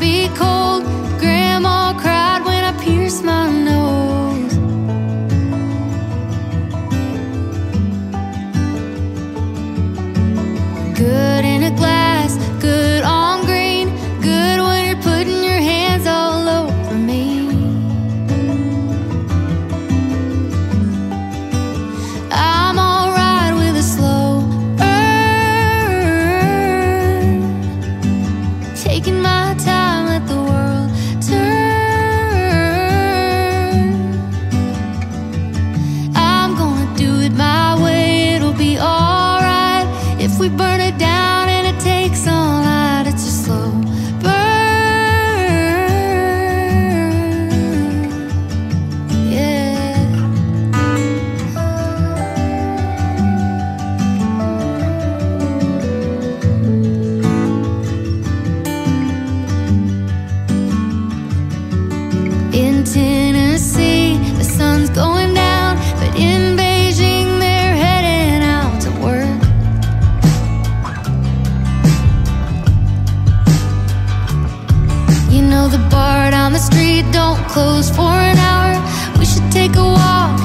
be cold. Grandma cried when I pierced my nose. Good in a glass, good on green, good when you're putting your hands all over me. I'm alright with a slow burn, taking my time, let the world turn. I'm gonna do it my way, it'll be alright. If we burn it down and it takes all night, it's a slow burn, yeah. In Tennessee, the sun's going down, but in Beijing, they're heading out to work. You know the bar down the street don't close for an hour. We should take a walk